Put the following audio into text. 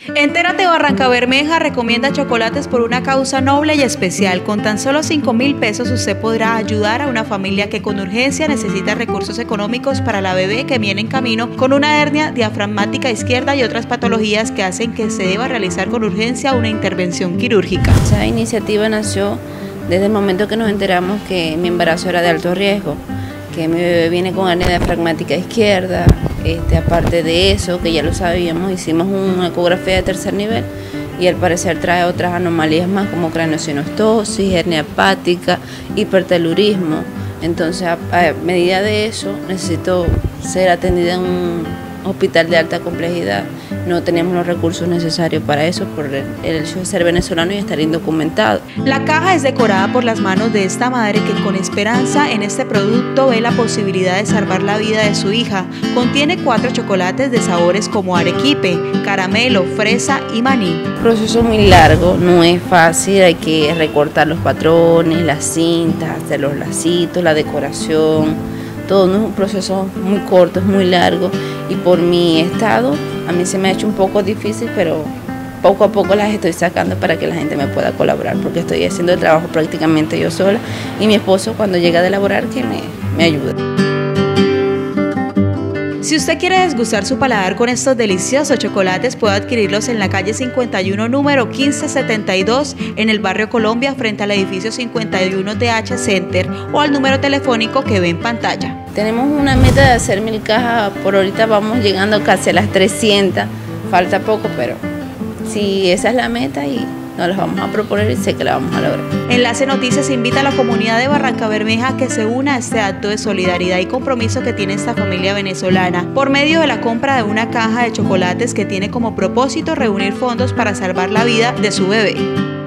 Entérate Barranca Bermeja recomienda chocolates por una causa noble y especial. Con tan solo 5.000 pesos usted podrá ayudar a una familia que con urgencia necesita recursos económicos para la bebé que viene en camino con una hernia diafragmática izquierda y otras patologías que hacen que se deba realizar con urgencia una intervención quirúrgica. Esa iniciativa nació desde el momento que nos enteramos que mi embarazo era de alto riesgo, que mi bebé viene con hernia diafragmática izquierda. Aparte de eso, que ya lo sabíamos, hicimos una ecografía de tercer nivel y al parecer trae otras anomalías más como craneosinostosis, hernia hepática, hipertelurismo. Entonces, a medida de eso, necesito ser atendida en un hospital de alta complejidad. No teníamos los recursos necesarios para eso por el hecho de ser venezolano y estar indocumentado. La caja es decorada por las manos de esta madre que con esperanza en este producto ve la posibilidad de salvar la vida de su hija. Contiene 4 chocolates de sabores como arequipe, caramelo, fresa y maní. Un proceso muy largo, no es fácil, hay que recortar los patrones, las cintas, hacer los lacitos, la decoración. Todo no es un proceso muy corto, es muy largo y por mi estado a mí se me ha hecho un poco difícil, pero poco a poco las estoy sacando para que la gente me pueda colaborar, porque estoy haciendo el trabajo prácticamente yo sola y mi esposo cuando llega de laborar que me ayuda. Si usted quiere desgustar su paladar con estos deliciosos chocolates, puede adquirirlos en la calle 51, número 1572, en el barrio Colombia, frente al edificio 51 TH Center, o al número telefónico que ve en pantalla. Tenemos una meta de hacer 1000 cajas, por ahorita vamos llegando casi a las 300, falta poco, pero sí, esa es la meta y nos las vamos a proponer y sé que la vamos a lograr. Enlace Noticias invita a la comunidad de Barranca Bermeja a que se una a este acto de solidaridad y compromiso que tiene esta familia venezolana por medio de la compra de una caja de chocolates que tiene como propósito reunir fondos para salvar la vida de su bebé.